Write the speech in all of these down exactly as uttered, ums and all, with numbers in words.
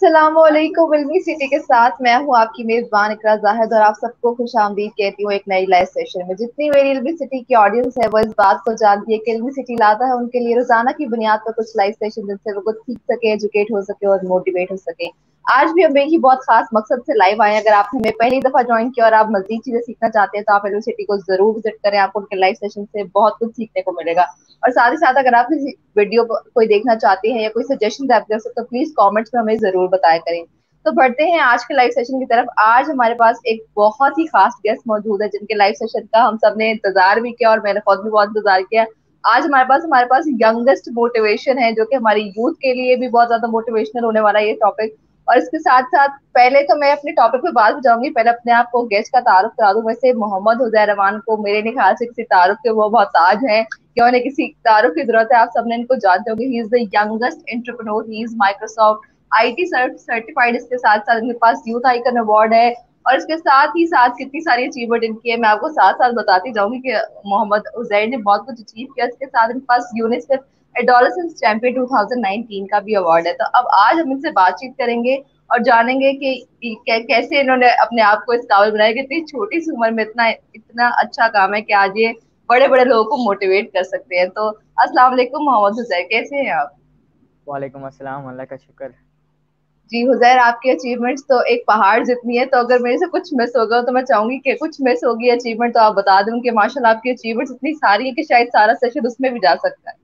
अस्सलामुअलैकुम। इल्मी सिटी के साथ मैं हूँ आपकी मेजबान इकरा जाहिद और आप सबको खुश आमदीद कहती हूँ एक नई लाइव सेशन में। जितनी मेरी इल्मी सिटी की ऑडियंस है वो इस बात को जानती है कि इल्मी सिटी लाता है उनके लिए रोजाना की बुनियाद पर कुछ लाइव सेशन जिनसे वो कुछ सीख सके, एजुकेट हो सके और मोटिवेट हो सके। आज भी हम एक ही बहुत खास मकसद से लाइव आए हैं। अगर आप हमें पहली दफा ज्वाइन किया और आप मजीद चीजें सीखना चाहते हैं तो आप इल्मी सिटी को जरूर विजिट करें। आपको उनके लाइव सेशन से बहुत कुछ सीखने को मिलेगा। और साथ ही साथ अगर आप किसी वीडियो को कोई देखना चाहते हैं या कोई सजेशन आप कर सकते हो तो प्लीज कमेंट्स में हमें जरूर बताया करें। तो बढ़ते हैं आज के लाइव सेशन की तरफ। आज हमारे पास एक बहुत ही खास गेस्ट मौजूद है जिनके लाइव सेशन का हम सब ने इंतजार भी किया और मैंने खुद भी बहुत इंतजार किया। आज हमारे पास हमारे पास यंगेस्ट मोटिवेशन है जो कि हमारी यूथ के लिए भी बहुत ज्यादा मोटिवेशनल होने वाला है ये टॉपिक। और इसके साथ साथ पहले तो मैं अपने टॉपिक पे बात जाऊंगी। पहले अपने आप को गेस्ट का तारुफ करा दूं। वैसे मोहम्मद हुजैर रमान को मेरे नहीं ख्याल से किसी तारुफ के वो बहुत ताज है कि उन्हें किसी तारुफ की जरूरत है। आप सबने इनको जानते होंगे। He is the youngest entrepreneur, he is Microsoft IT certified. इसके साथ साथ इनके पास यूथ आइकन अवार्ड है। और इसके साथ ही साथ कितनी सारी अचीवमेंट इनकी है मैं आपको साथ साथ बताती जाऊंगी कि मोहम्मद उजैर ने बहुत कुछ अचीव किया। इसके साथ इनके पास यूनिसेफ एडोलेसेंस चैंपियन दो हज़ार उन्नीस का भी अवार्ड है। तो अब आज हम इनसे बातचीत करेंगे और जानेंगे कि कै, कैसे इन्होंने अपने आप को इस काबिल बनाया कि इतनी छोटी सी उम्र में इतना इतना अच्छा काम है कि आज ये बड़े बड़े लोगों को मोटिवेट कर सकते हैं। तो अस्सलाम वालेकुम मोहम्मद हुजैर, कैसे हैं आप? वालेकुम अस्सलाम, अल्लाह का शुक्र। जी हुजैर, आपकी अचीवमेंट्स तो एक पहाड़ जितनी है। तो अगर मेरे से कुछ मिस होगा तो मैं चाहूंगी कि कुछ मिस होगी अचीवमेंट तो आप बता दूं कि माशाल्लाह आपकी अचीवमेंट्स इतनी सारी है कि शायद सारा सेशन उसमें भी जा सकता है।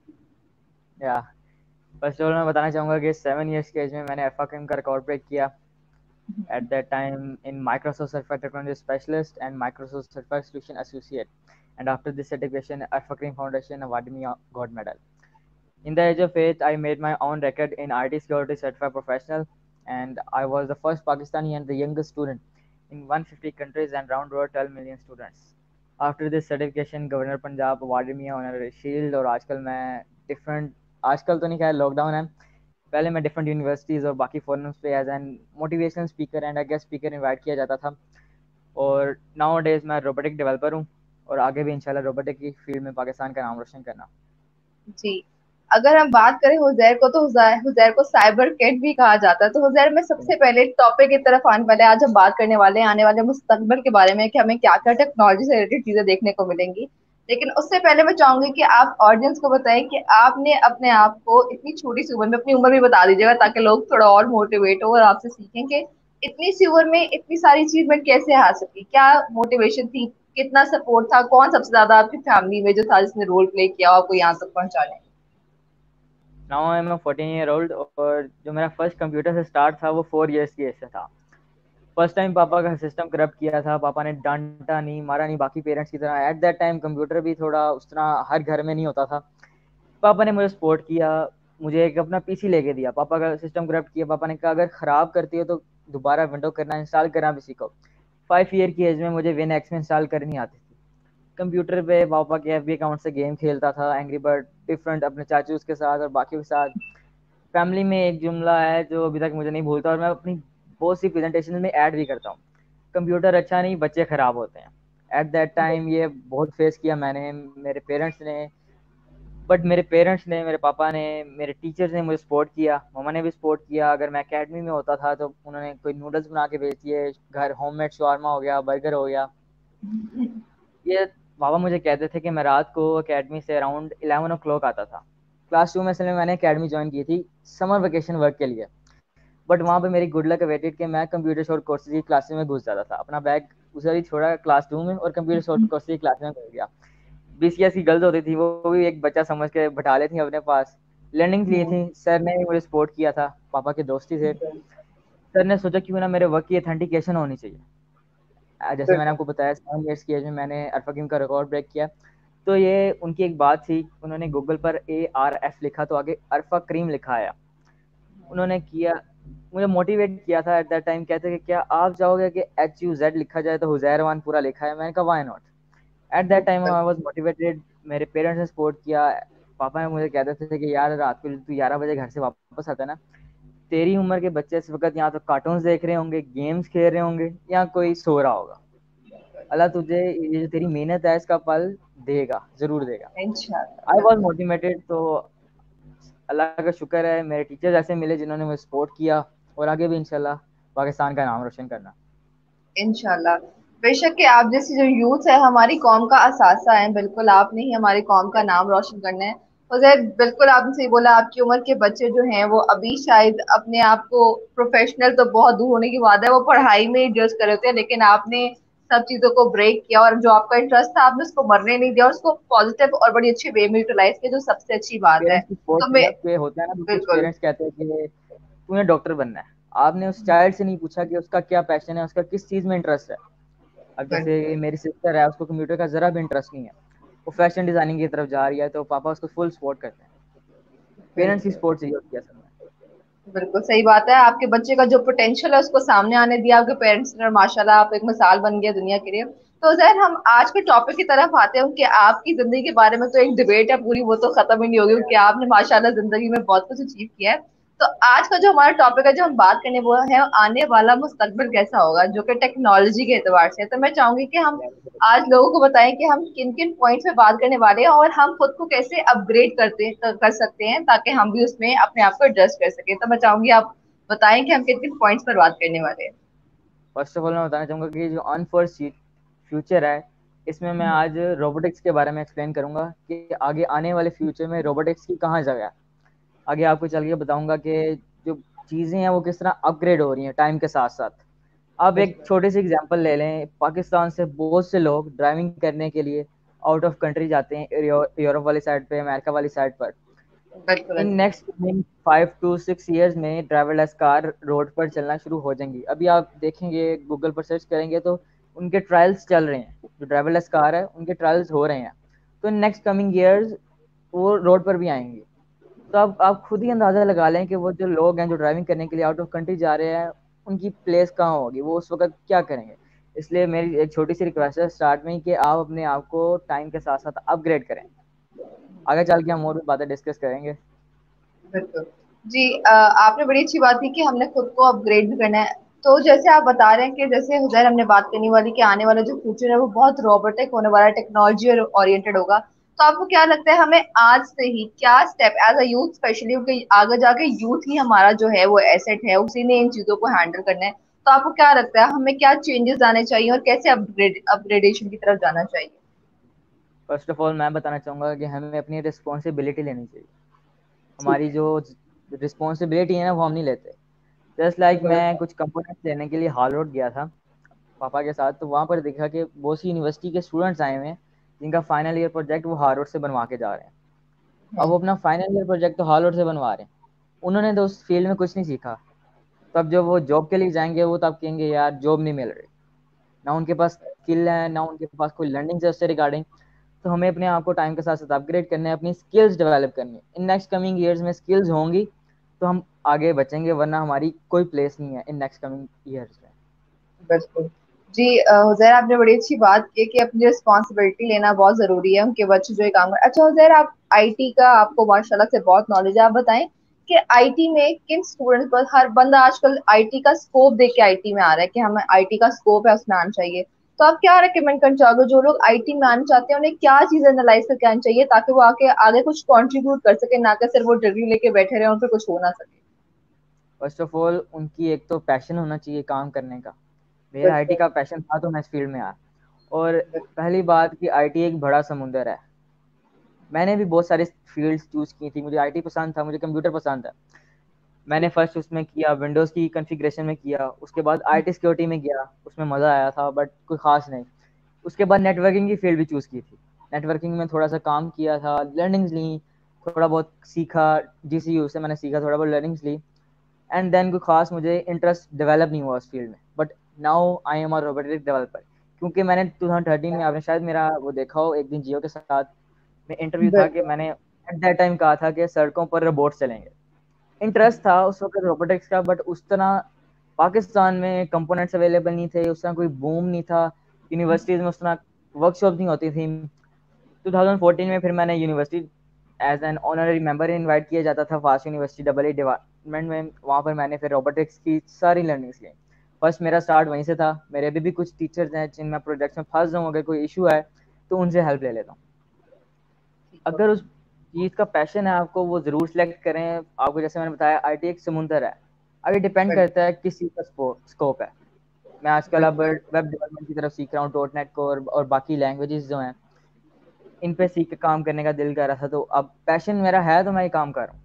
या फर्स्ट ऑफ ऑल मैं बताना चाहूँगा कि सेवन इयर्स की एज में मैंने एफ का रिकॉर्ड ब्रेक किया at that time in Microsoft certified technology specialist and Microsoft certified solution associate, and after this certification Al-Fakrim Foundation awarded me a gold medal. In the age of eight I made my own record in I T security certified professional, and I was the first Pakistani and the youngest student in one hundred fifty countries and around over twelve million students. After this certification governor Punjab awarded me honorary shield, और आजकल मैं different आजकल तो नहीं, खैर lockdown है, पहले मैं डिफरेंट यूनिवर्सिटीज़ और बाकी फोरम्स पे as an motivational speaker and guest speaker invite किया जाता था। और नाउ डेज मैं रोबोटिक डेवलपर हूँ और आगे भी इंशाल्लाह रोबोटिक की फील्ड में पाकिस्तान का नाम रोशन करना। जी, अगर हम बात करें हुजैर को तो हुजैर हुजैर को साइबर कैट भी कहा जाता है। तो हुजैर में सबसे पहले टॉपिक की तरफ आने वाले आज हम बात करने वाले हैं आने वाले मुस्तकबिल के बारे में कि हमें क्या क्या टेक्नोलॉजी से रिलेटेड चीजें देखने को मिलेंगी। लेकिन उससे पहले मैं चाहूंगी कि आप ऑडियंस को बताएं कि आपने अपने आप को इतनी छोटी सी उम्र में, अपनी उम्र भी बता दीजिएगा ताकि लोग थोड़ा और मोटिवेट हो और आपसे सीखें कि इतनी सी उम्र में इतनी सारी अचीवमेंट कैसे हासिल की, क्या मोटिवेशन थी, कितना सपोर्ट था, कौन सबसे ज्यादा आपकी फैमिली में जो था जिसने रोल प्ले किया आपको यहाँ तक पहुंचाने? Now I am fourteen year old, और जो मेरा फर्स्ट कंप्यूटर से स्टार्ट था वो फोर इयर्स की एज से था। फर्स्ट टाइम पापा का सिस्टम करप्ट किया था, पापा ने डांटा नहीं, मारा नहीं बाकी पेरेंट्स की तरह। एट दैट टाइम कंप्यूटर भी थोड़ा उस तरह हर घर में नहीं होता था। पापा ने मुझे सपोर्ट किया, मुझे एक अपना पीसी लेके दिया। पापा का सिस्टम करप्ट किया, पापा ने कहा अगर ख़राब करती हो तो दोबारा विंडो करना इंस्टॉल करना भी सीखो। फाइव ईयर की एज में मुझे विन एक्स में इंस्टॉल करनी आती थी। कंप्यूटर पे पापा के एफ बी अकाउंट से गेम खेलता था, एंग्री बर्ड, डिफरेंट अपने चाचूज के साथ और बाकी के साथ। फैमिली में एक जुमला है जो अभी तक मुझे नहीं भूलता और मैं अपनी बहुत सी प्रेजेंटेशन में ऐड भी करता हूँ: कंप्यूटर अच्छा नहीं, बच्चे ख़राब होते हैं। एट दैट टाइम ये बहुत फेस किया मैंने, मेरे पेरेंट्स ने, बट मेरे पेरेंट्स ने, मेरे पापा ने, मेरे टीचर्स ने मुझे सपोर्ट किया, मम्मा ने भी सपोर्ट किया। अगर मैं एकेडमी में होता था तो उन्होंने कोई नूडल्स बना के भेज दिए घर, होममेड शवारमा हो गया, बर्गर हो गया। ये पापा मुझे कहते थे कि मैं रात को एकेडमी से अराउंड इलेवन ओ क्लॉक आता था। क्लास टू में से मैंने एकेडमी ज्वाइन की थी समर वेकेशन वर्क के लिए, बट वहाँ पे मेरी गुड लक अवेटेड कि मैं कंप्यूटर शॉर्ट कोर्सेज की क्लासेस में घुस जाता था। अपना बैग उसे ही छोड़ा क्लास टू में और कंप्यूटर शॉर्ट कोर्सेज की क्लास में घुस गया। बी सी एस की गर्ल्स होती थी, वो भी एक बच्चा समझ के बैठा लेती थी अपने पास। लर्निंग ली थी, सर ने भी मुझे सपोर्ट किया था, पापा के दोस्ती से। सर ने सोचा क्यों ना मेरे वर्क की ऑथेंटिकेशन होनी चाहिए। अ, जैसे मैंने आपको बताया सेवन ईयर्स की एज में मैंने अरफकीम का रिकॉर्ड ब्रेक किया। तो ये उनकी एक बात थी, उन्होंने गूगल पर ए आर एफ लिखा तो आगे अरफा क्रीम लिखा आया। उन्होंने किया, मुझे मोटिवेट किया था एट दैट टाइम। कहते कि क्या आप चाहोगे कि एच यू जेड लिखा जाए तो हुजैरवान पूरा लिखा है? मैंने कहा why not. At that time I was motivated, मेरे पेरेंट्स ने सपोर्ट किया। पापा ने मुझे कहते थे कि यार रात को तू ग्यारह बजे घर से वापस आता है ना, तेरी उम्र के बच्चे इस वक्त यहाँ तो कार्टून्स देख रहे होंगे, गेम्स खेल रहे होंगे, या कोई सो रहा होगा। अल्लाह तुझे ये जो तेरी मेहनत है इसका फल देगा, जरूर देगा। इंशाल्लाह, आई वॉज बिल्कुल। मोटिवेटेड। तो अल्लाह का शुक्र है मेरे टीचर्स ऐसे मिले जिन्होंने मुझे सपोर्ट किया। और आगे भी इंशाल्लाह पाकिस्तान का नाम रोशन करना। इंशाल्लाह। बेशक कि आप जैसी जो यूथ है हमारी कौम का असासा है, बिल्कुल आपने ही हमारी कौम का नाम रोशन करना है। उजैर, बिल्कुल आपने सही बोला, आपकी उम्र के बच्चे जो हैं वो अभी शायद अपने आप को प्रोफेशनल तो बहुत दूर होने की बात है, वो पढ़ाई में ही जज कर रहे थे, लेकिन आपने सब चीजों को ब्रेक किया और जो आपका इंटरेस्ट था आपने उसको मरने नहीं दिया और उसको पॉजिटिव और बड़ी अच्छी वे में यूटिलाइज किया, जो सबसे अच्छी बात है। पेरेंट्स की सपोर्ट तो से मैं ना, कि होता है ना कुछ बिल्कुल पेरेंट्स कहते हैं कि तुम्हें डॉक्टर बनना है, आपने उस चाइल्ड से नहीं पूछा कि उसका क्या पैशन है, उसका किस चीज में इंटरेस्ट है। अब जैसे बिल्कुल मेरी सिस्टर है, उसको कंप्यूटर का जरा भी इंटरेस्ट नहीं है, वो फैशन डिजाइनिंग की तरफ जा रही है, तो पापा उसको फुल सपोर्ट करते हैं। पेरेंट्स की बिल्कुल सपोर्ट चाहिए होती है असल में। बिल्कुल सही बात है। आपके बच्चे का जो पोटेंशियल है उसको सामने आने दिया आपके पेरेंट्स ने, और माशाल्लाह आप एक मिसाल बन गया दुनिया के लिए। तो जहर हम आज के टॉपिक की तरफ आते हैं कि आपकी जिंदगी के बारे में तो एक डिबेट है पूरी, वो तो खत्म ही नहीं होगी क्योंकि आपने माशाल्लाह जिंदगी में बहुत कुछ अचीव किया है। तो आज का जो हमारा टॉपिक है जो हम बात करने वो है आने वाला मुस्तकबिल कैसा होगा, जो कि टेक्नोलॉजी के एतबार से है। तो मैं चाहूंगी कि हम आज लोगों को बताएं कि हम किन किन पॉइंट्स पे बात करने वाले हैं और हम खुद को कैसे अपग्रेड करते कर सकते हैं ताकि हम भी उसमें अपने आप को एडजस्ट कर सकें। तो मैं चाहूंगी आप बताएं कि हम किन किन पॉइंट्स पर बात करने वाले हैं। फर्स्ट ऑफ ऑल मैं बताना चाहूंगा कि जो अनफोर्स फ्यूचर है, इसमें मैं हम्म, आज रोबोटिक्स के बारे में एक्सप्लेन करूंगा कि आगे आने वाले फ्यूचर में रोबोटिक्स की कहाँ जगह है। आगे आपको चल के बताऊंगा कि जो चीज़ें हैं वो किस तरह अपग्रेड हो रही हैं टाइम के साथ साथ। अब एक बिल्कुल छोटे से एग्जांपल ले लें, पाकिस्तान से बहुत से लोग ड्राइविंग करने के लिए आउट ऑफ कंट्री जाते हैं, यूरोप वाली साइड पे, अमेरिका वाली साइड पर। बिल्कुल इन अजीज। Next five to six years में ड्राइवरलेस कार रोड पर चलना शुरू हो जाएंगी। अभी आप देखेंगे, गूगल पर सर्च करेंगे तो उनके ट्रायल्स चल रहे हैं, जो ड्राइवरलेस कार है उनके ट्रायल्स हो रहे हैं। तो नेक्स्ट कमिंग ईयर्स वो रोड पर भी आएंगे। तो अब आप खुद ही अंदाजा लगा लें कि वो जो लोग हैं जो ड्राइविंग करने के लिए आउट ऑफ कंट्री जा रहे हैं, उनकी प्लेस कहाँ होगी, वो उस वक्त क्या करेंगे। इसलिए मेरी एक छोटी सी रिक्वेस्ट है स्टार्ट में ही कि आप अपने आप को टाइम के साथ साथ अपग्रेड करें। आगे चल के हम और भी बातें डिस्कस करेंगे। बिल्कुल जी। अ, आपने बड़ी अच्छी बात की कि हमने खुद को अपग्रेड भी करना है। तो जैसे आप बता रहे हैं कि जैसे हुजैर हमने बात करने वाली कि आने वाला जो फ्यूचर है वो बहुत रोबोटिक होने वाला है, टेक्नोलॉजी ओरिएंटेड होगा। तो आपको क्या लगता है हमें आज से ही क्या step as a youth specially, क्योंकि आगे जाके यूथ ही हमारा जो है वो एसेट है, उसी ने इन चीजों को हैंडल करना है। तो आपको क्या लगता है हमें क्या चेंजेस आने चाहिए और कैसे अपग्रेड अपग्रेडेशन की तरफ जाना चाहिए? फर्स्ट ऑफ ऑल मैं बताना चाहूँगा कि हमें अपनी रिस्पॉन्सिबिलिटी लेनी चाहिए। ठीक हमारी है। जो रिस्पॉन्सिबिलिटी है ना वो हम नहीं लेते। जस्ट लाइक बिल्कुल मैं कुछ कंपोनेंट्स लेने के लिए हाल रोड गया था पापा के साथ, तो वहाँ पर देखा कि बहुत सी यूनिवर्सिटी के स्टूडेंट्स आए हुए हैं जिनका फाइनल ईयर प्रोजेक्ट वो हार्वर्ड से बनवा के जा रहे हैं। अब वो अपना फाइनल ईयर प्रोजेक्ट तो हार्वर्ड से बनवा रहे हैं, उन्होंने तो उस फील्ड में कुछ नहीं सीखा। तब जब वो जॉब के लिए जाएंगे वो तब कहेंगे यार जॉब नहीं मिल रही, ना उनके पास स्किल है ना उनके पास कोई लर्निंग है उससे रिगार्डिंग। तो हमें अपने आप को टाइम के साथ साथ अपग्रेड करना है, अपनी स्किल्स डेवलप करनी है। इन नेक्स्ट कमिंग ईयर्स में स्किल्स होंगी तो हम आगे बचेंगे, वरना हमारी कोई प्लेस नहीं है इन नेक्स्ट कमिंग ईयर्स में। बिल्कुल जी। अ, हुजैर आपने बड़ी अच्छी बात की कि अपनी रिस्पॉन्सिबिलिटी लेना बहुत जरूरी है, उनके बच्चे जो ये काम कर। अच्छा हुजैर, आप आईटी का आपको माशाल्लाह से बहुत नॉलेज है, आप बताएं कि आईटी में किन स्टूडेंट्स पर हर बंदा आजकल आईटी का स्कोप देख के आईटी में आ रहा है कि हमें आईटी का स्कोप है उसमें आना चाहिए। तो आप क्या रिकमेंड करना चाहोगे जो लोग आईटी में आना चाहते हैं उन्हें क्या चीजें एनालाइज करके आनी चाहिए ताकि वो आके आगे कुछ कंट्रीब्यूट कर सके, ना कि सिर्फ वो डिग्री लेके बैठे रहे और फिर कुछ हो ना सके? फर्स्ट ऑफ ऑल उनकी एक तो पैशन होना चाहिए काम करने का। मेरा आईटी बिल्कुल का पैशन था तो मैं इस फील्ड में आया। और पहली बात कि आईटी एक बड़ा समुंदर है। मैंने भी बहुत सारी फील्ड्स चूज की थी, मुझे आईटी पसंद था, मुझे कंप्यूटर पसंद था। मैंने फर्स्ट उसमें किया, विंडोज़ की कॉन्फ़िगरेशन में किया, उसके बाद आईटी सिक्योरिटी में गया, उसमें मज़ा आया था बट कोई ख़ास नहीं। उसके बाद नेटवर्किंग की फील्ड भी चूज़ की थी। नेटवर्किंग में थोड़ा सा काम किया था, लर्निंग्स ली, थोड़ा बहुत सीखा, जीसीयू से मैंने सीखा, थोड़ा बहुत लर्निंग्स ली। एंड देन कोई खास मुझे इंटरेस्ट डेवलप नहीं हुआ उस फील्ड में। But now I am a robotic developer, क्योंकि मैंने ट्वेंटी थर्टीन में, आपने शायद मेरा वो देखा हो एक दिन जियो के साथ में इंटरव्यू था, कि बिल्कुल मैंने एट दैट टाइम कहा था कि सड़कों पर रोबोट चलेंगे। इंटरेस्ट था उस वक्त रोबोटिक्स का, बट उस तरह पाकिस्तान में कंपोनेंट्स अवेलेबल नहीं थे, उस तरह कोई बूम नहीं था, यूनिवर्सिटीज़ में उस तरह वर्कशॉप नहीं होती थी। ट्वेंटी फोर्टीन में फिर मैंने university as an honorary member invite किया जाता था fast university double E department में। वहाँ पर मैंने फिर रोबोटिक्स की सारी लर्निंग्स ली। फर्स्ट मेरा स्टार्ट वहीं से था। मेरे अभी भी कुछ टीचर्स हैं जिन मैं प्रोजेक्ट्स में फंस जाऊँ, अगर कोई इशू है तो उनसे हेल्प ले लेता हूँ। अगर उस चीज़ का पैशन है आपको, वो ज़रूर सिलेक्ट करें। आपको जैसे मैंने बताया आईटी एक समुंदर है, अब ये डिपेंड बिल्कुल। करता है किस चीज़ का स्कोप है। मैं आजकल अब बिल्कुल वेब डेवलपमेंट की तरफ सीख रहा हूँ, डॉट नेट को और, और बाकी लैंग्वेजेस जो हैं इन पे सीख के काम करने का दिल कर रहा था, तो अब पैशन मेरा है तो मैं ये काम कर रहा हूँ।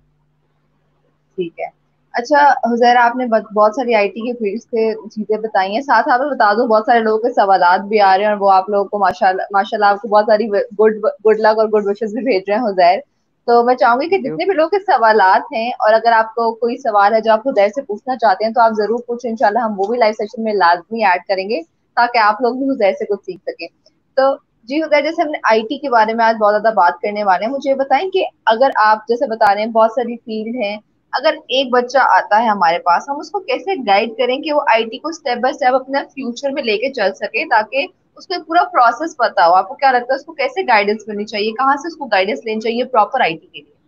ठीक है। अच्छा हुजैर, आपने बहुत बहुत सारी आईटी के फील्ड्स के चीजें बताई हैं, साथ आप बता दूं बहुत सारे लोगों के सवालात भी आ रहे हैं और वो आप लोगों को माशाल्लाह माशाल्लाह आपको बहुत सारी गुड गुड लक और गुड विशेस भी भेज रहे हैं हुजैर। तो मैं चाहूंगी कि थैंक यू। जितने भी लोगों के सवालात हैं, और अगर आपको कोई सवाल है जो आप हुजैर से पूछना चाहते हैं तो आप जरूर पूछें, इंशाल्लाह हम वो भी लाइव सेशन में लाजमी ऐड करेंगे ताकि आप लोग भी हुजैर से कुछ सीख सकें। तो जी हुजैर, जैसे हमने आईटी के बारे में आज बहुत ज्यादा बात करने वाले हैं, मुझे ये बताएं कि अगर आप जैसे बता रहे हैं बहुत सारी फील्ड हैं, अगर एक बच्चा आता है हमारे पास, हम उसको कैसे गाइड करें कि वो आईटी को स्टेप बाय स्टेप अपने फ्यूचर में लेके चल सके, ताकि उसको एक पूरा प्रोसेस पता हो? आपको क्या लगता है उसको कैसे गाइडेंस मिलनी चाहिए, कहाँ से उसको गाइडेंस लेनी चाहिए प्रॉपर आईटी के लिए?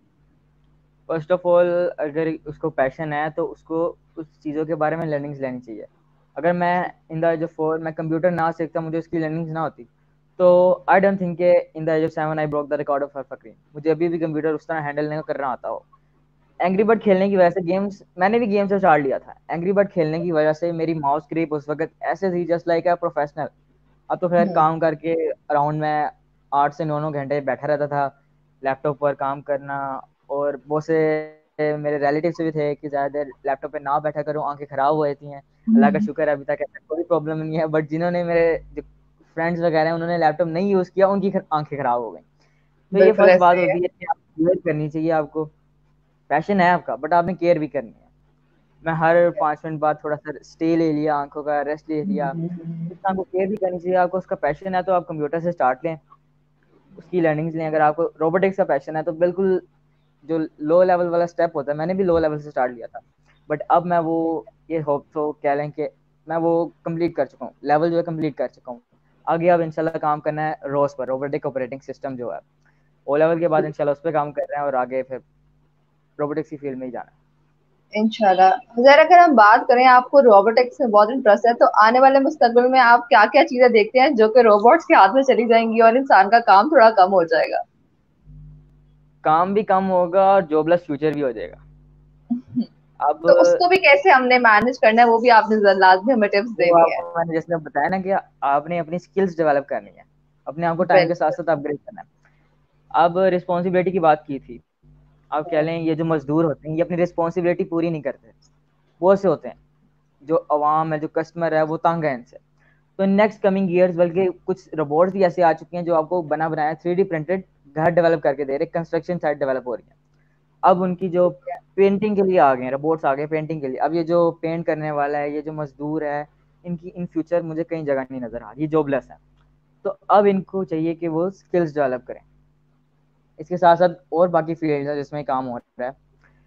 फर्स्ट ऑफ ऑल, अगर उसको पैशन है तो उसको उस चीज़ों के बारे में लर्निंग्स लेनी चाहिए। अगर मैं in the age of four मैं कंप्यूटर ना सीखता, मुझे उसकी लर्निंग्स ना होती, तो I don't think in the age of seven I broke the record of फकरीन, मुझे अभी भी कंप्यूटर उस तरह हैंडल नहीं करना आता हो। एंग्री बर्ड खेलने की वजह से, गेम्स मैंने भी गेम से स्टार्ट लिया था, एंग्री बर्ड खेलने की वजह से मेरी माउस ग्रिप उस वक्त ऐसे थी जस्ट लाइक अ प्रोफेशनल। अब तो खैर हम्म। काम करके अराउंड में आठ से नौ नौ घंटे बैठा रहता था लैपटॉप पर काम करना, और बहुत से मेरे रिलेटिव से भी थे कि ज़्यादा देर लैपटॉप पे ना बैठा करो, आंखें खराब हो जाती हैं। अल्लाह का हम्म। शुक्र है अभी तक ऐसा कोई प्रॉब्लम नहीं है, बट जिन्होंने मेरे जो फ्रेंड्स वगैरह हैं उन्होंने लैपटॉप नहीं यूज़ किया, उनकी ख- आंखें खराब हो गई। तो ये बिल्कुल फर्स्ट ऐसा बात ही है। होती है कि आप केयर करनी चाहिए आपको। पैशन है आपका बट आपने केयर भी करनी है। मैं हर पाँच मिनट बाद थोड़ा सा स्टे ले लिया, आंखों का रेस्ट ले लिया। हम्म। इस आपको केयर भी करनी चाहिए। आपको उसका पैशन है तो आप कंप्यूटर से स्टार्ट लें, उसकी लर्निंग्स लें। अगर आपको रोबोटिक्स का पैशन है तो बिल्कुल जो लो लेवल वाला स्टेप होता है, मैंने भी लो लेवल से स्टार्ट लिया था, बट अब मैं वो ये होप तो कह लें कि मैं वो कंप्लीट कर चुका हूँ, लेवल जो है कंप्लीट कर चुका हूँ। आगे अब इंशाल्लाह काम करना है रोज पर, रोबोटिक ऑपरेटिंग सिस्टम जो है ओ लेवल के बाद इंशाल्लाह उस पर काम कर रहे हैं और आगे फिर रोबोटिक्स की फील्ड में ही जाना है। इंशाल्लाह। जरा अगर हम बात करें, आपको रोबोटिक्स में बहुत इंटरेस्ट है, तो आने वाले मुस्तकबिल में आप क्या क्या चीजें देखते हैं जो कि रोबोट्स के हाथ में चली जाएंगी और इंसान का काम थोड़ा कम हो जाएगा? काम भी कम होगा और जॉबलेस फ्यूचर भी हो जाएगा। अब तो उसको भी कैसे हमने मैनेज करना है, वो भी आपने जरा लाजमी हमें टिप्स वो देनी है। आपको मैंने जैसे बताया ना कि आपने अपनी स्किल्स डेवलप करनी है, अपने आप को टाइम के साथ बिल्कुल। साथ अपग्रेड करना है। अब रिस्पॉन्सिबिलिटी की बात की थी, आप कह लें ये जो मजदूर होते हैं ये अपनी रिस्पॉन्सिबिलिटी पूरी नहीं करते, बहुत से होते हैं जो अवाम है, जो कस्टमर है वो तंग है इनसे। तो नेक्स्ट कमिंग ईयर्स बल्कि कुछ रोबोट्स भी ऐसे आ चुके हैं जो आपको बना बनाया थ्री डी प्रिंटेड घर डेवलप करके दे रहे, कंस्ट्रक्शन साइट डेवलप हो रही है। अब उनकी जो पेंटिंग के लिए आ गए रोबोट्स, आ गए पेंटिंग के लिए। अब ये जो पेंट करने वाला है, ये जो मजदूर है, इनकी इन फ्यूचर मुझे कहीं जगह नहीं नजर आ रही, ये जॉबलेस है। तो अब इनको चाहिए कि वो स्किल्स डेवलप करें। इसके साथ साथ और बाकी फील्ड है जिसमें काम हो रहा है,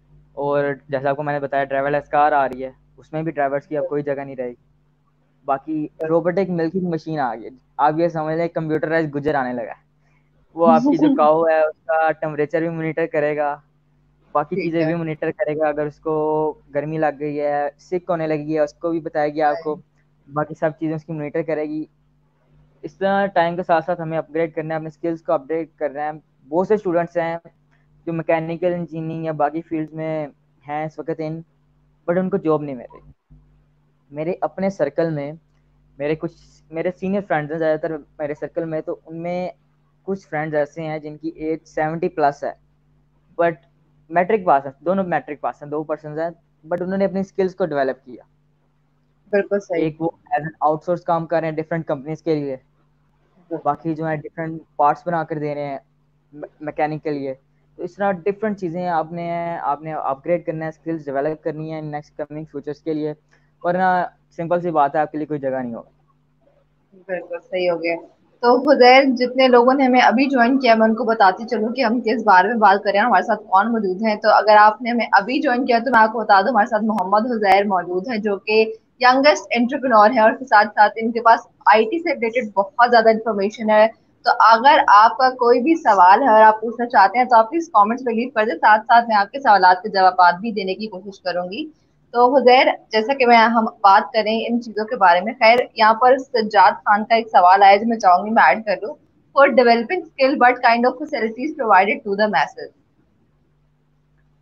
और जैसा आपको मैंने बताया ड्राइवरलेस कार आ रही है, उसमें भी ड्राइवर्स की अब कोई जगह नहीं रहेगी। बाकी रोबोटिक मिल्किंग मशीन आ गई है, आप ये समझ लें कंप्यूटराइज गुजर आने लगा है। वो आपकी जो काऊ है उसका टेम्परेचर भी मॉनिटर करेगा, बाकी ठीक चीज़ें है। भी मॉनिटर करेगा। अगर उसको गर्मी लग गई है, सिक होने लगी है, उसको भी बताएगी आपको, बाकी सब चीज़ें उसकी मॉनिटर करेगी। इस तरह टाइम के साथ साथ हमें अपग्रेड करना है, अपने स्किल्स को अपडेट करना है। बहुत से स्टूडेंट्स हैं जो मैकेनिकल इंजीनियरिंग या बाकी फील्ड्स में हैं इस वक्त इन, बट उनको जॉब नहीं मिल रही। मेरे अपने सर्कल में मेरे कुछ मेरे सीनियर फ्रेंड्स हैं ज़्यादातर मेरे सर्कल में, तो उनमें कुछ फ्रेंड्स ऐसे हैं जिनकी एज सेवेंटी प्लस है, बट मैट्रिक पास है, दोनों मैट्रिक पास हैं, दो पर्सन हैं, बट उन्होंने अपनी स्किल्स को डेवलप किया। बिल्कुल सही। एक वो एज एन आउटसोर्स काम कर रहे हैं डिफरेंट कंपनीज के लिए, बाकी जो है डिफरेंट पार्ट्स बना कर दे रहे हैं मैकेनिक के लिए। तो इस तरह डिफरेंट चीज़ें आपने आपने अपग्रेड करना है, स्किल्स डेवलप करनी है नेक्स्ट कमिंग फ्यूचर्स के लिए, वरना सिंपल सी बात है आपके लिए कोई जगह नहीं होगी। बिल्कुल सही हो गया। तो खुदैर, जितने लोगों ने हमें अभी ज्वाइन किया मैं उनको बताती चलूं कि हम किस बारे में बात कर रहे हैं, हमारे साथ कौन मौजूद है। तो अगर आपने हमें अभी ज्वाइन किया तो मैं आपको बता दूं, हमारे साथ मोहम्मद हुजैर मौजूद है जो कि यंगेस्ट एंटरप्रेन्योर है, और साथ साथ इनके पास आईटी से रिलेटेड बहुत ज्यादा इन्फॉर्मेशन है। तो अगर आपका कोई भी सवाल है और आप पूछना चाहते हैं तो आप प्लीज कॉमेंट्स में लीव कर दें, साथ साथ मैं आपके सवाल के जवाब भी देने की कोशिश करूंगी। तो हुजैर, जैसा कि मैं हम बात करें इन चीजों के बारे में, खैर यहाँ पर सज्जाद खान का एक सवाल आया जो मैं चाहूंगी मैं ऐड कर लूं। For developing skill but kind of facilities provided to the message.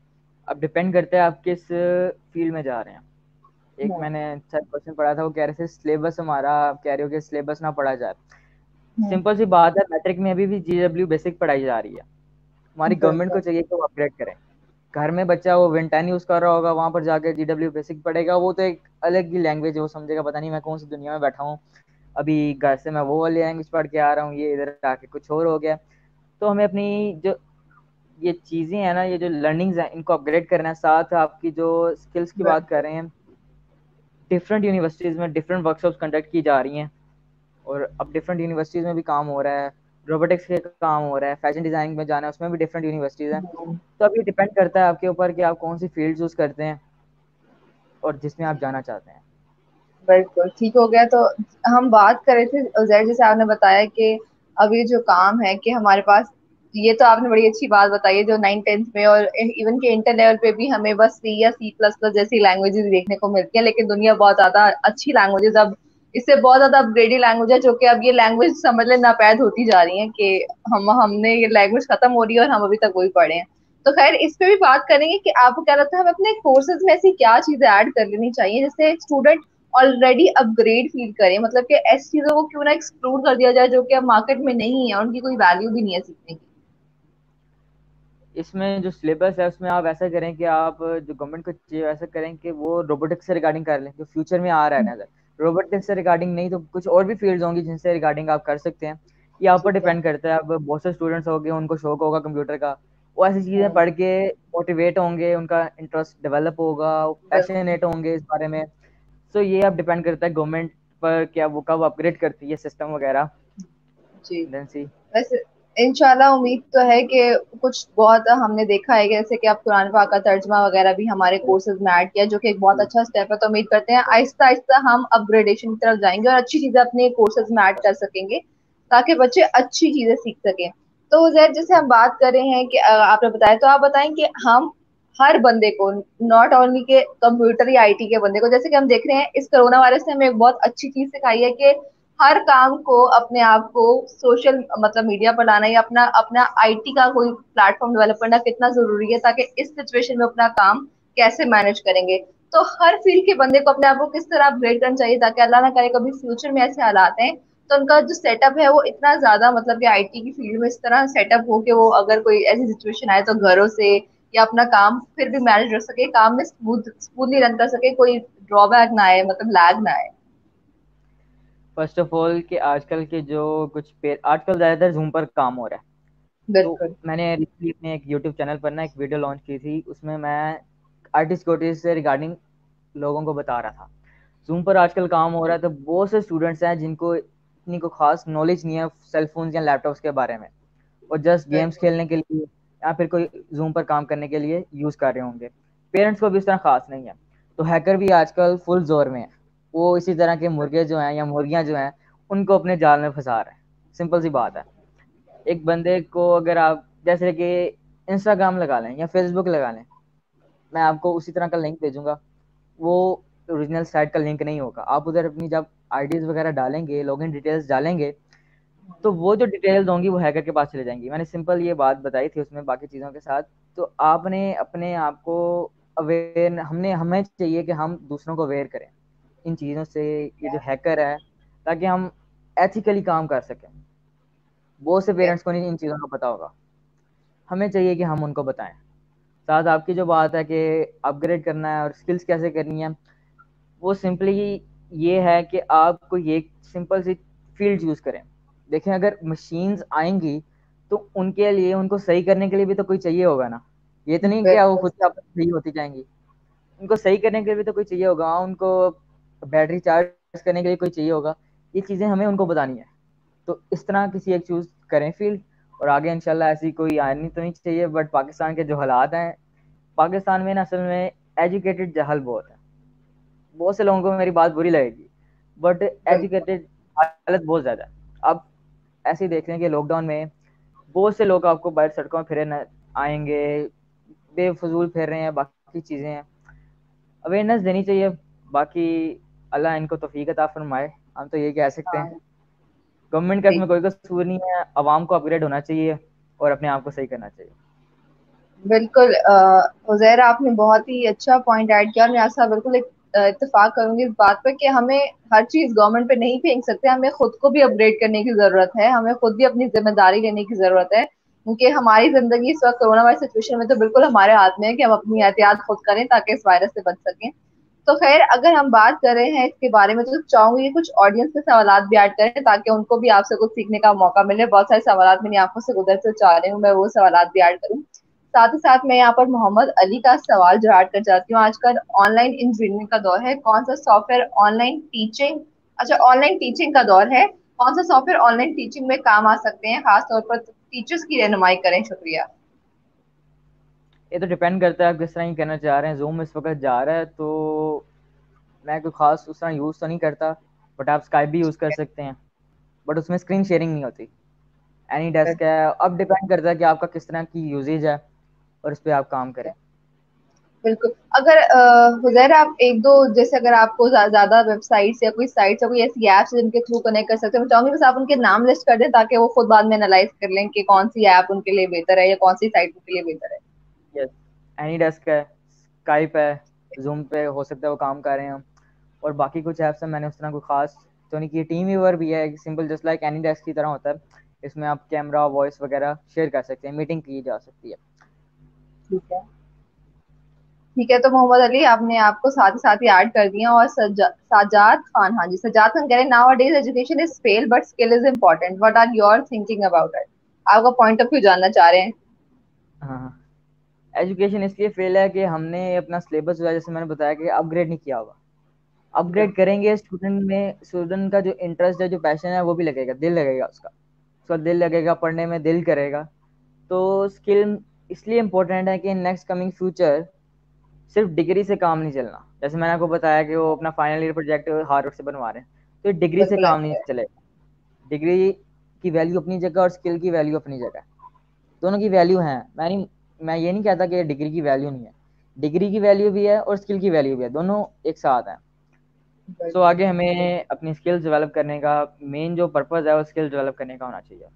अब डिपेंड करता है आप किस फील्ड में जा रहे हैं। एक हम्म। मैंने सर क्वेश्चन पढ़ा था, वो कह रहे थे सिलेबस हमारा, आप कह रहे हो कि सिलेबस ना पढ़ा जाए। हम्म। सिंपल सी बात है, मैट्रिक में अभी भी जी डब्ल्यू बेसिक पढ़ाई जा रही है। हमारी गवर्नमेंट को बिल्कुल। चाहिए कि वो अपग्रेड करें। घर में बच्चा वो विन टेन यूज कर रहा होगा, वहां पर जाकर जी डब्ल्यू बेसिक पढ़ेगा, वो तो एक अलग ही लैंग्वेज है, वो समझेगा पता नहीं मैं कौन सी दुनिया में बैठा हूँ। अभी घर से मैं वो वाली लैंग्वेज पढ़ के आ रहा हूँ, ये इधर आके कुछ और हो गया। तो हमें अपनी जो ये चीजें हैं ना, ये जो लर्निंग्स हैं, इनको अपग्रेड करना है। साथ आपकी जो स्किल्स की बात कर बिल्कुल। रहे हैं, डिफरेंट यूनिवर्सिटीज में डिफरेंट वर्कशॉप्स कंडक्ट की जा रही हैं, और अब डिफरेंट यूनिवर्सिटीज में भी काम हो रहा है। रोबोटिक्स के काम हो रहा है, फैशन डिजाइनिंग में जाना है, उसमें भी डिफरेंट यूनिवर्सिटीज हैं। हम्म। तो अब ये डिपेंड करता है आपके ऊपर कि आप कौन सी फील्ड चूज करते हैं और जिसमें आप जाना चाहते हैं। बिल्कुल ठीक हो गया। तो हम बात कर रहे थे उजैर, जैसे आपने बताया कि अभी जो काम है कि हमारे पास, ये तो आपने बड़ी अच्छी बात बताई है, जो नाइन टेंथ में और इवन के इंटर लेवल पे भी हमें बस सी या सी प्लस प्लस जैसी लैंग्वेजेस देखने को मिलती हैं, लेकिन दुनिया बहुत ज्यादा अच्छी लैंग्वेजेस अब, इससे बहुत ज्यादा अपग्रेडेड लैंग्वेज है, जो कि अब ये लैंग्वेज समझ ले नापैद होती जा रही है कि हम हमने ये लैंग्वेज खत्म हो रही है और हम अभी तक वही पढ़े हैं। तो खैर इस पे भी बात करेंगे कि आपको क्या लगता है हमें अपने कोर्सेज में ऐसी क्या चीजें ऐड कर लेनी चाहिए जिससे स्टूडेंट ऑलरेडी अपग्रेड फील करें, मतलब कि ऐसी चीजों को क्यों ना एक्सक्लूड कर दिया जाए जो कि अब मार्केट में नहीं है, उनकी कोई वैल्यू भी नहीं है सीखने की। इसमें जो सिलेबस है उसमें आप ऐसा करें कि आप जो गवर्नमेंट को चाहिए ऐसा करें कि वो रोबोटिक्स से रिगार्डिंग कर लें, जो फ्यूचर में आ रहा है नजर। रोबोटिक्स से रिगार्डिंग नहीं तो कुछ और भी फील्ड्स होंगी जिनसे रिगार्डिंग आप कर सकते हैं। ये आप पर ठीक है। डिपेंड करता है। अब बहुत से स्टूडेंट्स होंगे, उनको शौक होगा कंप्यूटर का, वो ऐसी चीजें हम्म। पढ़ के मोटिवेट होंगे, उनका इंटरेस्ट डेवलप होगा, बिल्कुल। पैशनेट होंगे इस बारे में। तो ये अब डिपेंड करता है गवर्नमेंट पर, क्या वो कब अपग्रेड करती है सिस्टम वगैरह। जी। Then C. वैसे इंशाल्लाह उम्मीद तो है कि कुछ बहुत हमने देखा है कि जैसे कि अब कुरान पाक का तर्जमा वगैरह भी हमारे कोर्सेज में ऐड किया, जो कि एक बहुत अच्छा स्टेप है। तो उम्मीद करते हैं आहिस्ता आहिस्ता हम अपग्रेडेशन की तरफ जाएंगे और अच्छी चीजें अपने कोर्सेज में ऐड कर सकेंगे, ताकि बच्चे अच्छी चीजें सीख सकें। तो जैसे जैसे हम बात कर रहे हैं कि अ, आपने बताया, तो आप बताएं कि हम हर बंदे को, नॉट ओनली के कंप्यूटर या आईटी के बंदे को, जैसे कि हम देख रहे हैं इस कोरोना वायरस ने हमें एक बहुत अच्छी चीज सिखाई है कि हर काम को अपने आप को सोशल मतलब मीडिया पर लाना या अपना अपना आईटी का कोई प्लेटफॉर्म डेवलप करना कितना जरूरी है, ताकि इस सिचुएशन में अपना काम कैसे मैनेज करेंगे। तो हर फील्ड के बंदे को अपने आप को किस तरह अपग्रेड करना चाहिए, ताकि अल्लाह ना करे कभी फ्यूचर में ऐसे हालात हैं तो उनका जो सेटअप है वो इतना ज्यादा, मतलब कि आईटी की फील्ड में इस तरह सेटअप हो कि वो अगर कोई ऐसी सिचुएशन आए तो घरों से या अपना काम फिर भी मैनेज कर सके, काम में स्मूथ स्मूथली रन कर सके, कोई ड्रॉबैक ना आए, मतलब लैग ना आए। फर्स्ट ऑफ ऑल कि आजकल के जो कुछ पे आजकल ज़्यादातर जूम पर काम हो रहा है। तो बिल्कुल। मैंने रिसेंटली अपने एक यूट्यूब चैनल पर ना एक वीडियो लॉन्च की थी, उसमें मैं आईटी सिक्योरिटी से रिगार्डिंग लोगों को बता रहा था। जूम पर आजकल काम हो रहा है, तो बहुत से स्टूडेंट्स हैं जिनको इतनी को खास नॉलेज नहीं है सेल फोन या लैपटॉप्स के बारे में, और जस्ट गेम्स बिल्कुल। खेलने के लिए या फिर कोई जूम पर काम करने के लिए यूज़ कर रहे होंगे। पेरेंट्स को भी इस तरह खास नहीं है। तो हैकर भी आजकल फुल जोर में है। वो इसी तरह के मुर्गे जो हैं या मुर्गियां जो हैं, उनको अपने जाल में फंसा रहे हैं। सिंपल सी बात है। एक बंदे को अगर आप जैसे कि इंस्टाग्राम लगा लें या फेसबुक लगा लें, मैं आपको उसी तरह का लिंक भेजूंगा, वो ओरिजिनल साइट का लिंक नहीं होगा। आप उधर अपनी जब आईडीज वगैरह डालेंगे, लॉगिन डिटेल्स डालेंगे, तो वो जो डिटेल्स होंगी वो हैकर के पास चले जाएंगी। मैंने सिंपल ये बात बताई थी उसमें बाकी चीज़ों के साथ। तो आपने अपने आप को अवेयर, हमने हमें चाहिए कि हम दूसरों को अवेयर करें इन चीज़ों से, ये जो हैकर है, ताकि हम एथिकली काम कर सकें। बहुत से पेरेंट्स को नहीं इन चीज़ों का पता होगा, हमें चाहिए कि हम उनको बताएं। साथ आपकी जो बात है कि अपग्रेड करना है और स्किल्स कैसे करनी है, वो सिंपली ये है कि आप कोई एक सिंपल सी फील्ड चूज करें। देखें, अगर मशीन्स आएंगी तो उनके लिए, उनको सही करने के लिए भी तो कोई चाहिए होगा ना। ये तो नहीं क्या वो बिल्कुल। खुद से आप सही होती जाएंगी। उनको सही करने के लिए भी तो कोई चाहिए होगा, उनको बैटरी चार्ज करने के लिए कोई चाहिए होगा। ये चीज़ें हमें उनको बतानी है। तो इस तरह किसी एक चूज करें फील्ड, और आगे इंशाल्लाह ऐसी कोई आनी तो नहीं चाहिए। बट पाकिस्तान के जो हालात हैं, पाकिस्तान में ना असल में एजुकेटेड जहल बहुत है। बहुत से लोगों को मेरी बात बुरी लगेगी, बट बिल्कुल। एजुकेटेड हालत बहुत ज़्यादा है। आप ऐसे ही देख लें कि लॉकडाउन में बहुत से लोग आपको बाहर सड़कों में फिरे न आएंगे, बेफजूल फिर रहे हैं, बाकी चीज़ें हैं। अवेयरनेस देनी चाहिए। बाकी अल्लाह इनको तौफीक अता फरमाए, हम तो ये कह सकते हैं। हाँ। गवर्नमेंट का जी। इसमें कोई कसूर नहीं है, आवाम को अपग्रेड होना चाहिए और अपने आप को सही करना चाहिए। बिल्कुल अ, उज़ैर, आपने बहुत ही अच्छा पॉइंट ऐड किया और मैं आपसे बिल्कुल एक अ, इत्तेफाक करूंगी इस बात पे कि हमें हर चीज गवर्नमेंट पे नहीं फेंक सकते, हमें खुद को भी अपग्रेड करने की जरूरत है, हमें खुद भी अपनी जिम्मेदारी लेने की जरूरत है, क्योंकि हमारी जिंदगी इस वक्त कोरोना वायरस सिचुएशन में तो बिल्कुल हमारे हाथ में है कि हम अपनी एहतियात खुद करें ताकि इस वायरस से बच सकें। तो खैर, अगर हम बात कर रहे हैं इसके बारे में तो चाहूंगी कि कुछ ऑडियंस के सवाल भी ऐड करें ताकि उनको भी आपसे कुछ सीखने का मौका मिले। बहुत सारे सवाल मेरी आंखों से गुजरते चाह रही हूँ, मैं वो सवाल भी ऐड करूँ। साथ ही साथ मैं यहाँ पर मोहम्मद अली का सवाल जो ऐड कर जाती हूँ। आजकल ऑनलाइन इंजीनियरिंग का दौर है, कौन सा सॉफ्टवेयर ऑनलाइन टीचिंग, अच्छा ऑनलाइन टीचिंग का दौर है, कौन सा सॉफ्टवेयर ऑनलाइन टीचिंग में काम आ सकते हैं, खासतौर पर टीचर्स की रहनुमाई करें। शुक्रिया। ये तो डिपेंड करता है आप किस तरह की करना चाह रहे हैं। जूम इस वक्त जा रहा है तो मैं कोई खास उस तरह यूज़ तो नहीं करता, बट आप स्काइप भी यूज़ कर सकते हैं, बट उसमें स्क्रीन शेयरिंग नहीं होती। एनी डेस्क है, अब डिपेंड करता है कि आपका किस तरह की यूजेज है और उस पर आप काम करें। बिल्कुल। अगर हुजैर आप एक दो, जैसे अगर आपको ज्या- ज्यादा वेबसाइट्स या कोई साइट्स या कोई ऐसी एप्स जिनके थ्रू कनेक्ट कर सकते हैं, मैं चाहूंगी बस आप उनके नाम लिस्ट कर दें ताकि वो खुद बाद में एनालाइज कर लें कि कौन सी ऐप उनके लिए बेहतर है या कौन सी साइट उनके लिए बेहतर है। यस, एनी डेस्क है, स्काइप है, जूम पे हो सकता है वो काम कर रहे हैं हम, और बाकी कुछ ऐप्स हैं मैंने उस तरह कोई खास तो नहीं की। टीम व्यूअर भी है, simple just like any desk की तरह होता है, इसमें आप कैमरा वॉइस वगैरह शेयर कर सकते हैं, मीटिंग की जा सकती है। ठीक है। ठीक है, तो मोहम्मद अली आपने आपको साथ ही साथ ही ऐड कर दिया। और सजा, साजाद खान, हाँ जी, सजाद खान कह रहे हैं nowadays education is fail but skill is important, what are your thinking about it. आपका पॉइंट ऑफ व्यू जानना चाह रहे हैं। हाँ हाँ, एजुकेशन इसलिए फेल है कि हमने अपना सिलेबस जो है, जैसे मैंने बताया कि अपग्रेड नहीं किया हुआ। अपग्रेड करेंगे, स्टूडेंट में स्टूडेंट का जो इंटरेस्ट है, जो पैशन है, वो भी लगेगा, दिल लगेगा उसका उसका दिल लगेगा पढ़ने में, दिल करेगा। तो स्किल इसलिए इम्पोर्टेंट है कि नेक्स्ट कमिंग फ्यूचर सिर्फ डिग्री से काम नहीं चलना। जैसे मैंने आपको बताया कि वो अपना फाइनल ईयर प्रोजेक्ट हार्वर्ड से बनवा रहे हैं, तो डिग्री से बिल्कुल काम नहीं ऐसा है। चलेगा। डिग्री की वैल्यू अपनी जगह और स्किल की वैल्यू अपनी जगह, दोनों की वैल्यू है। मैं नहीं मैं ये नहीं कहता कि डिग्री की वैल्यू नहीं है, डिग्री की वैल्यू भी है और स्किल की वैल्यू भी है, दोनों एक साथ हैं। सो बिल्कुल आगे हमें अपनी स्किल्स डेवलप करने का मेन जो पर्पस है वो स्किल्स डेवलप करने का होना चाहिए।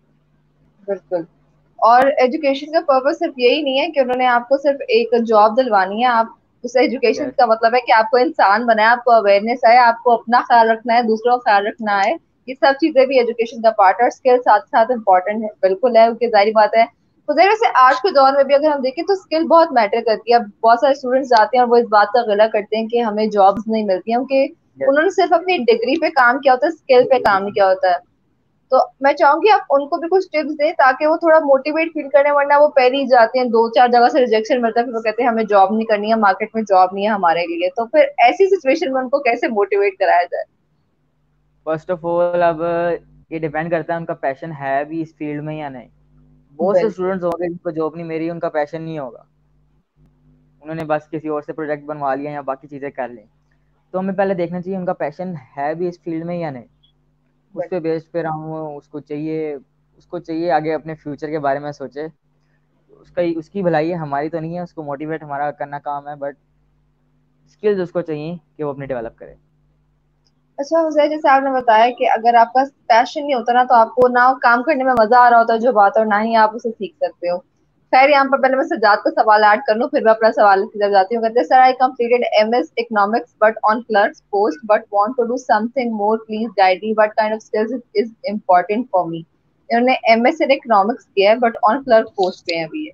बिल्कुल। और एजुकेशन का पर्पस सिर्फ यही नहीं है कि उन्होंने आपको सिर्फ एक जॉब दिलवानी है। आप उस एजुकेशन यस, का मतलब है कि आपको इंसान बनाए, आपको अवेयरनेस है, आपको अपना ख्याल रखना है, दूसरों का ख्याल रखना है। ये सब चीजें भी एजुकेशन का पार्ट है और स्किल साथ साथ इम्पोर्टेंट है, बिल्कुल है, क्योंकि जाहिर बात है। तो जरा से आज के दौर में भी अगर हम देखें तो स्किल बहुत मैटर करती है। अब बहुत सारे स्टूडेंट्स जाते हैं और वो इस बात का गिला करते हैं कि हमें जॉब्स नहीं मिलती हैं, क्योंकि यस। उन्होंने सिर्फ अपनी डिग्री पे काम किया होता है, स्किल पे काम नहीं किया होता है। तो मैं चाहूंगी आप उनको भी कुछ टिप्स दें ताकि वो थोड़ा मोटिवेट फील करें, वरना वो पहले ही जाते हैं, दो चार जगह से रिजेक्शन मिलता है, फिर वो कहते हैं हमें जॉब नहीं करनी है, मार्केट में जॉब नहीं है हमारे लिए। तो फिर ऐसी सिचुएशन में उनको कैसे मोटिवेट कराया जाए। फर्स्ट ऑफ ऑल, अब ये डिपेंड करता है उनका पैशन है भी इस फील्ड में या नहीं। बहुत से बिल्कुल। स्टूडेंट्स होंगे जिनको जॉब नहीं मिली, उनका पैशन नहीं होगा, उन्होंने बस किसी और से प्रोजेक्ट बनवा लिया या बाकी चीज़ें कर ली। तो हमें पहले देखना चाहिए उनका पैशन है भी इस फील्ड में या नहीं। उस पे बेस पर हम उसको चाहिए उसको चाहिए आगे अपने फ्यूचर के बारे में सोचे। उसका उसकी भलाई है, हमारी तो नहीं है, उसको मोटिवेट हमारा करना काम है, बट स्किल्स उसको चाहिए कि वो अपनी डेवलप करे। अच्छा हुसैन, जैसे आपने बताया कि अगर आपका पैशन नहीं होता ना तो आपको ना काम करने में मजा आ रहा होता है जो बात, और ना ही आप उसे सीख सकते हो। खैर, यहाँ पर पहले मैं सज्जाद का सवाल ऐड कर लूं, फिर मैं अपना सवाल की तरफ जाती हूँ। कहते हैं sir, I completed M S economics but on clerks post but want to do something more, please guide me, what kind of skills is important for me. इन्होंने एम एस इन इकोनॉमिक्स किया है but on clerk post पे हैं अभी ये।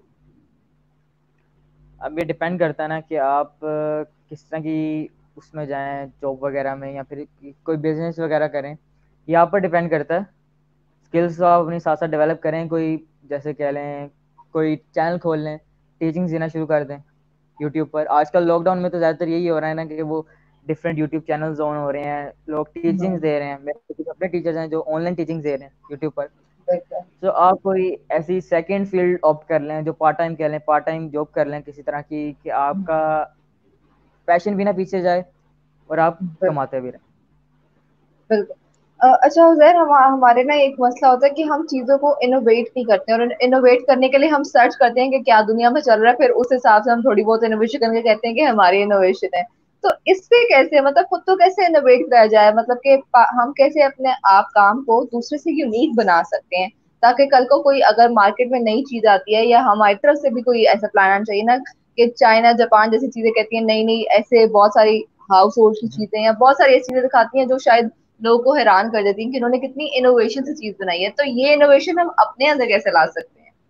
अब ये depend करता है ना कि आप अ, किस तरह की उसमें जाएं, जॉब वगैरह में, या फिर कोई बिजनेस वगैरह करें, ये आप पर डिपेंड करता है। स्किल्स तो आप अपने साथ साथ डेवलप करें, कोई जैसे कह लें कोई चैनल खोल लें, टीचिंग देना शुरू कर दें यूट्यूब पर। आजकल लॉकडाउन में तो ज़्यादातर यही हो रहा है ना कि वो डिफरेंट यूट्यूब चैनल्स ऑन हो रहे हैं, लोग टीचिंग्स हम्म। दे रहे हैं। मेरे कुछ अपने टीचर्स हैं जो ऑनलाइन टीचिंग्स दे रहे हैं यूट्यूब पर। बिल्कुल। तो आप कोई ऐसी सेकंड फील्ड ऑप्ट कर लें, जो पार्ट टाइम कह लें, पार्ट टाइम जॉब कर लें किसी तरह की, कि आपका पैशन भी ना पीछे जाए और आप कमाते भी रहें। बिल्कुल। अ, अच्छा उज़ैर, हम हमारे ना एक मसला होता है कि हम चीजों को इनोवेट नहीं करते हैं, और इनोवेट करने के लिए हम सर्च करते हैं कि क्या दुनिया में चल रहा है, फिर उस हिसाब से हम थोड़ी बहुत इनोवेशन करके कहते हैं कि हमारी इनोवेशन है। तो इससे कैसे, मतलब खुद तो कैसे इनोवेट किया जाए, मतलब कि पा- हम कैसे अपने आप काम को दूसरे से यूनिक बना सकते हैं। ताकि कल को कोई अगर मार्केट में नई चीज आती है या हमारी तरफ से भी कोई ऐसा प्लान आना चाहिए ना कि चाइना जापान जैसी चीजें कहती हैं नई नई ऐसे बहुत सारी हाउस होल्ड की चीजें या बहुत सारी ऐसी चीजें दिखाती हैं जो शायद लोगों को हैरान कर देती हैं कि उन्होंने कितनी इनोवेशन से चीज बनाई है। तो ये इनोवेशन हम अपने अंदर कैसे ला सकते हैं?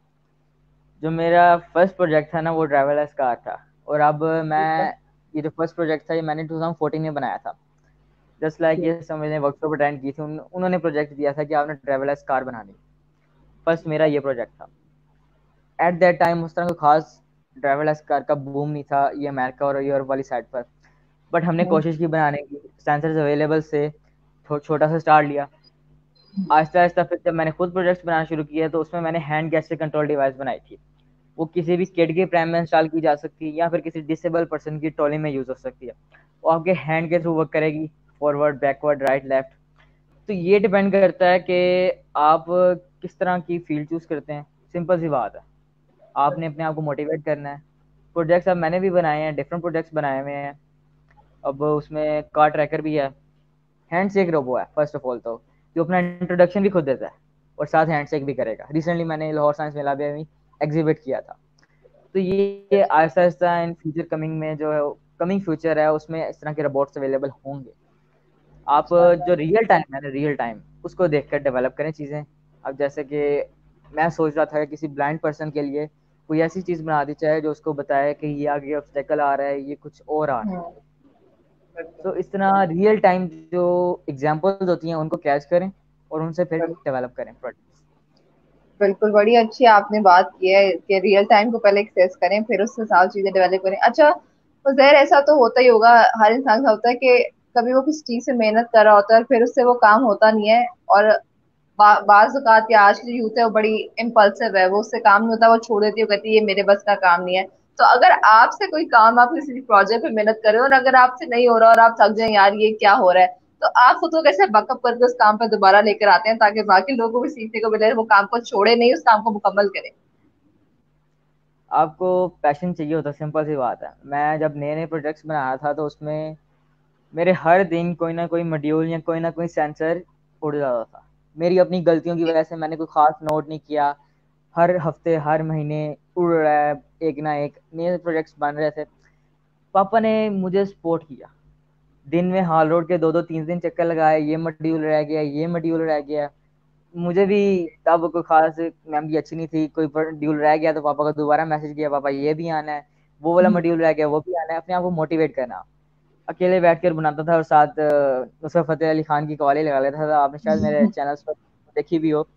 जो मेरा फर्स्ट प्रोजेक्ट था ना वो ड्राइवरलेस कार था, और अब मैं ठीक है। ये जो फर्स्ट प्रोजेक्ट था ये मैंने टू थाउज़ेंड फोर्टीन में बनाया था। जस्ट लाइक like ठीक। ये समझ लें वर्कशॉप अटेंड की थी, उन, उन्होंने प्रोजेक्ट दिया था कि आपने ड्राइवरलेस कार बनानी। फर्स्ट मेरा ये प्रोजेक्ट था। एट दैट टाइम उस तरह कोई खास ड्राइवरलेस कार का बूम नहीं था ये अमेरिका और यूरोप वाली साइड पर, बट हमने हम्म। कोशिश की बनाने की। सेंसर्स अवेलेबल से छो, छोटा सा स्टार्ट लिया। आहिस्ता आहिस्ता फिर जब मैंने खुद प्रोजेक्ट्स बनाना शुरू किया तो उसमें मैंने हैंड गेस्चर कंट्रोल डिवाइस बनाई थी। वो किसी भी किड के प्रैम में इंस्टॉल की जा सकती है या फिर किसी डिसेबल पर्सन की ट्रॉली में यूज हो सकती है। वो आपके हैंड के थ्रू वर्क करेगी, फॉरवर्ड बैकवर्ड राइट लेफ्ट। तो ये डिपेंड करता है कि आप किस तरह की फील्ड चूज करते हैं। सिंपल सी बात है, आपने अपने आप को मोटिवेट करना है। प्रोजेक्ट्स अब मैंने भी बनाए हैं, डिफरेंट प्रोजेक्ट्स बनाए हुए हैं। अब उसमें कार ट्रैकर भी है, हैंड शेक रोबो है फर्स्ट ऑफ ऑल, तो जो अपना इंट्रोडक्शन भी खुद देता है और साथ हैंड शेक भी करेगा। रिसेंटली मैंने लाहौर साइंस मेला भी एग्जिबिट किया था। तो ये Aahista Aahista in future coming में जो है कमिंग फ्यूचर है उसमें इस तरह के रोबोट्स अवेलेबल होंगे। आप जो रियल टाइम है ना, रियल टाइम उसको देखकर डेवलप करें चीज़ें। अब जैसे कि मैं सोच रहा था कि किसी ब्लाइंड पर्सन के लिए कोई ऐसी चीज़ बना दी चाहे जो उसको बताए कि ये आगे ऑब्स्टेकल आ रहा है, ये कुछ और आ रहा है। तो इस तरह रियल टाइम जो एग्जांपल्स होती हैं उनको कैच करें और उनसे फिर डेवलप करें प्रोडक्ट्स। बिल्कुल, बड़ी अच्छी आपने बात की है कि रियल टाइम को पहले एक्सेस करें फिर उससे सारी चीजें डेवलप करें। अच्छा, तो ज़ाहिर ऐसा तो होता ही होगा, हर इंसान का होता है कि कभी वो किसी चीज से मेहनत कर रहा होता है और फिर उससे वो काम होता नहीं है। और बा, बाज औकात या आज की जो यूथ है वो बड़ी इम्पल्सिव है, वो उससे काम नहीं होता वो छोड़ देती है, वो कहती है ये मेरे बस का काम नहीं है। तो अगर आपसे कोई काम, आप किसी प्रोजेक्ट पे मेहनत कर रहे हो और अगर आपसे नहीं हो रहा और आप थक जाए यार ये क्या हो रहा है, तो आप खुद को कैसे बकअप करके उस काम पर दोबारा लेकर आते हैं ताकि बाकी लोगों को भी सीखने को मिले, वो काम को छोड़े नहीं, उस काम को मुकम्मल करें? आपको पैशन चाहिए होता, सिंपल सी बात है। मैं जब नए नए प्रोजेक्ट्स बना रहा था तो उसमें मेरे हर दिन कोई ना कोई मॉड्यूल या कोई ना कोई सेंसर उड़ जाता था। मेरी अपनी गलतियों की वजह से मैंने कोई खास नोट नहीं किया। हर हफ्ते हर महीने उड़ रहा है, एक ना एक नए प्रोजेक्ट्स बन रहे थे। पापा ने मुझे सपोर्ट किया, दिन में हाल रोड के दो दो तीन दिन चक्कर लगाए, ये मॉड्यूल रह गया ये मॉड्यूल रह गया। मुझे भी तब कोई खास मेमोरी अच्छी नहीं थी, कोई मॉड्यूल रह गया तो पापा को दोबारा मैसेज किया, पापा ये भी आना है, वो वाला मॉड्यूल रह गया वो भी आना है। अपने आप को मोटिवेट करना, अकेले बैठ कर बनाता था और साथ नुसरत फतेह अली खान की कवाली लगा लेता था। आपने शायद मेरे चैनल्स पर देखी भी हो।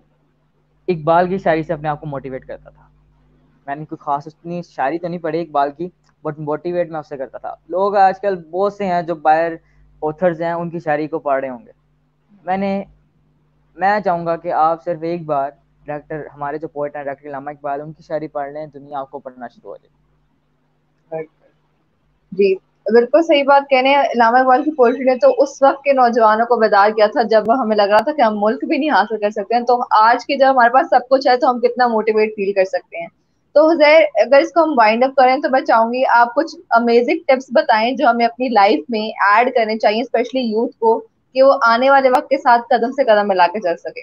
इकबाल की शायरी से अपने आप को मोटिवेट करता था। मैंने कोई खास उतनी शायरी तो नहीं पढ़ी इकबाल की, बट मोटिवेट मैं उससे करता था। लोग आजकल बहुत से हैं जो बाहर ऑथर्स हैं उनकी शायरी को पढ़ रहे होंगे। मैंने मैं चाहूँगा कि आप सिर्फ एक बार डॉक्टर हमारे जो पोइट हैं डॉक्टर अल्लामा इकबाल, उनकी शायरी पढ़ लें, दुनिया आपको पढ़ना शुरू हो जाए। जी, बिल्कुल सही बात कह रहे हैं। इल्लामा इकबाल की पोएट्री ने तो उस वक्त के नौजवानों को बेदार किया था जब हमें लग रहा था कि हम मुल्क भी नहीं हासिल कर सकते हैं, तो आज के जब हमारे पास सब कुछ है तो हम कितना मोटिवेट फील कर सकते हैं। तो हुजैर, अगर इसको हम वाइंड अप करें तो मैं चाहूंगी आप कुछ अमेजिंग टिप्स बताएं जो हमें अपनी लाइफ में ऐड करने चाहिए, स्पेशली यूथ को, कि वो आने वाले वक्त के साथ कदम से कदम मिला के चल सके।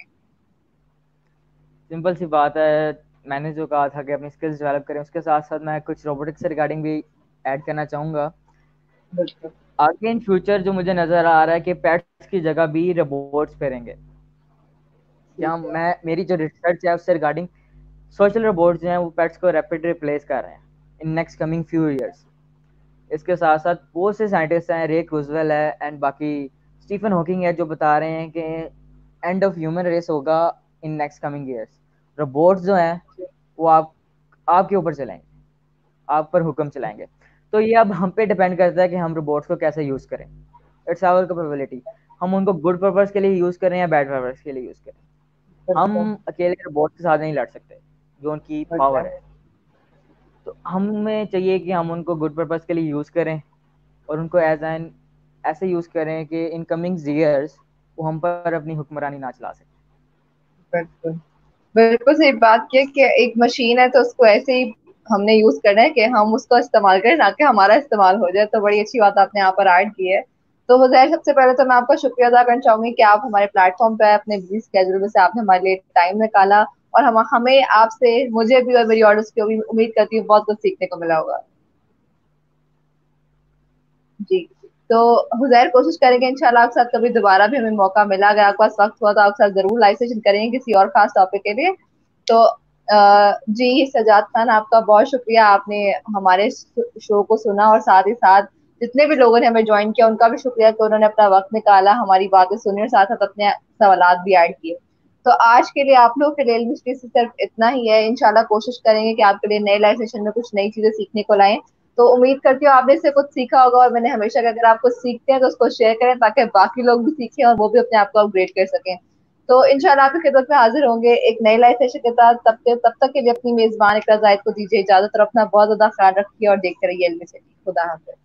सिंपल सी बात है, मैंने जो कहा था कि अपनी स्किल्स डेवलप करें, उसके साथ साथ मैं कुछ रोबोटिक्स से रिगार्डिंग भी ऐड करना चाहूँगा। बिल्कुल। आगे इन फ्यूचर जो मुझे नज़र आ रहा है कि पेट्स की जगह भी रोबोट्स करेंगे। क्या ठीक है। मैं मेरी जो रिसर्च है उससे रिगार्डिंग सोशल रोबोट्स जो हैं वो पेट्स को रैपिड रिप्लेस कर रहे हैं in next coming few years. इसके साथ साथ बहुत से साइंटिस्ट हैं, रे क्रूजवेल है एंड बाकी स्टीफन हॉकिंग है, जो बता रहे हैं कि एंड ऑफ ह्यूमन रेस होगा in next coming years. Robots जो हैं वो आप आपके ऊपर चलाएंगे, आप पर हुक्म चलाएंगे। तो ये अब हम पे डिपेंड करता है कि हम रोबोट्स को कैसे यूज़ करें। इट्स आवर कैपेबिलिटी, हम उनको गुड पर्पस के लिए यूज़ करें या बैड पर्पस के लिए यूज़ करें। बिल्कुल। हम अकेले रोबोट के साथ नहीं लड़ सकते जो उनकी पावर है। तो हमें चाहिए कि हम उनको गुड पर्पस के लिए यूज़ करें और उनको एज एन ऐसे यूज़ करें कि इन कमिंग ईयर्स वो हम पर अपनी हुक्मरानी ना चला सके। बिल्कुल। बिल्कुल सही बात की है कि एक मशीन है तो उसको ऐसे ही हमने यूज करना है कि हम उसको इस्तेमाल करें, ना कि हमारा इस्तेमाल हो जाए। तो बड़ी अच्छी बात आपने यहाँ पर ऐड की है। तो हुजैर, सबसे पहले तो मैं आपका शुक्रिया अदा करना चाहूंगी कि आप हमारे प्लेटफॉर्म पे आए, अपने बिजी स्केड्यूल में से आपने हमारे लिए टाइम निकाला, और हम हमें आपसे, मुझे भी और मेरी ऑडियंस को भी उम्मीद करती हूँ बहुत कुछ सीखने को मिला होगा। जी। तो हुजैर, कोशिश करेंगे इंशाल्लाह आपके साथ कभी दोबारा भी हमें मौका मिला, अगर आपके पास वक्त हुआ तो आपके साथ जरूर लाइव सेशन करेंगे किसी और खास टॉपिक के लिए। तो अ, जी सजाद खान, आपका बहुत शुक्रिया, आपने हमारे शो को सुना, और साथ ही साथ जितने भी लोगों ने हमें ज्वाइन किया उनका भी शुक्रिया कि उन्होंने अपना वक्त निकाला, हमारी बातें सुनी और साथ साथ अपने सवालात भी ऐड किए। तो आज के लिए आप लोग के लिए एलबी से सिर्फ इतना ही है। इंशाल्लाह कोशिश करेंगे कि आपके लिए नए लाइव सेशन में कुछ नई चीजें सीखने को लाएं। तो उम्मीद करती हूँ आपने इससे कुछ सीखा होगा, और मैंने हमेशा कहा, अगर आप कुछ सीखते हैं तो उसको शेयर करें ताकि बाकी लोग भी सीखें और वो भी अपने आप को अपग्रेड कर सकें। तो इंशाल्लाह आपकी खिदमत में हाजिर होंगे एक नई लाइव सेशन के साथ। तब तक तब तक के लिए अपनी मेजबान इकरा जाहिद को दीजिए इजाजत, और अपना बहुत ज्यादा ख्याल रखिए और देखते रहिए एलबी सिटी। खुदा हाफिज।